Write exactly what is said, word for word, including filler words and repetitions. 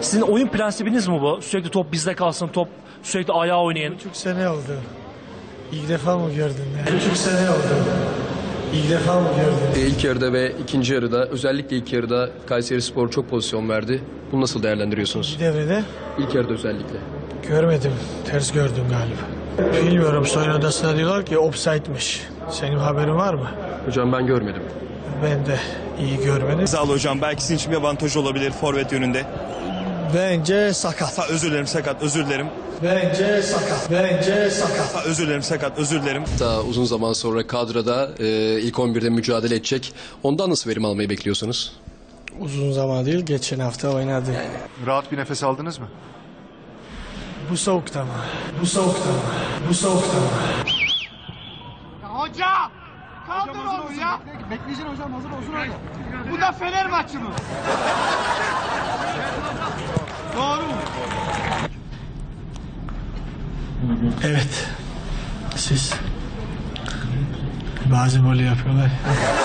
Sizin oyun prensibiniz mi bu? Sürekli top bizde kalsın, top sürekli ayağa oynayın. Buçuk sene oldu. İlk defa mı gördün? Yani? Buçuk sene oldu. İlk defa mı gördün? İlk yarıda ve ikinci yarıda, özellikle ilk yarıda Kayserispor çok pozisyon verdi. Bunu nasıl değerlendiriyorsunuz? Bir devrede İlk yarıda özellikle. görmedim. Ters gördüm galiba. Bilmiyorum, soyun odasına diyorlar ki offside'miş. Senin haberin var mı? Hocam ben görmedim. Ben de iyi görmedim. Zal hocam, belki sizin için bir avantaj olabilir forvet yönünde. Bence sakat. Ha, özür dilerim, sakat, özür dilerim. Bence sakat. Bence sakat. Ha, özür dilerim, sakat, özür dilerim. Daha uzun zaman sonra kadroda e, ilk on birde mücadele edecek. Ondan nasıl verim almayı bekliyorsunuz? Uzun zaman değil, geçen hafta oynadı. Rahat bir nefes aldınız mı? Bu soğukta mı? Bu soğukta mı? Bu soğukta mı? Hoca! Kaldır onu ya! Bekleyeceksin hocam, hazır olsun öyle. Bu da Fener maçı mı? Doğru mu? Evet. Siz bazen böyle yapıyorlar.